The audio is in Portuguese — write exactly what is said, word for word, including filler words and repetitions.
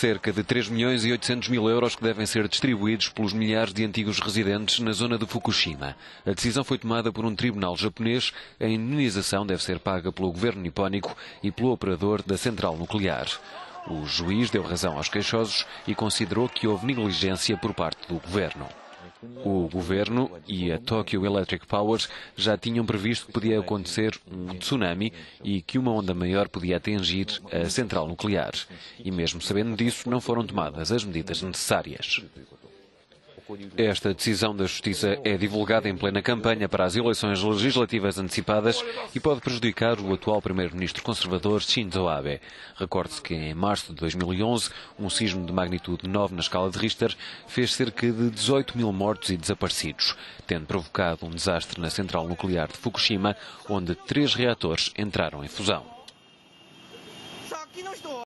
cerca de três milhões e oitocentos mil euros que devem ser distribuídos pelos milhares de antigos residentes na zona de Fukushima. A decisão foi tomada por um tribunal japonês. A indenização deve ser paga pelo governo nipónico e pelo operador da central nuclear. O juiz deu razão aos queixosos e considerou que houve negligência por parte do governo. O governo e a Tokyo Electric Power já tinham previsto que podia acontecer um tsunami e que uma onda maior podia atingir a central nuclear. E mesmo sabendo disso, não foram tomadas as medidas necessárias. Esta decisão da Justiça é divulgada em plena campanha para as eleições legislativas antecipadas e pode prejudicar o atual primeiro-ministro conservador Shinzo Abe. Recorde-se que em março de dois mil e onze, um sismo de magnitude nove na escala de Richter fez cerca de dezoito mil mortos e desaparecidos, tendo provocado um desastre na central nuclear de Fukushima, onde três reatores entraram em fusão.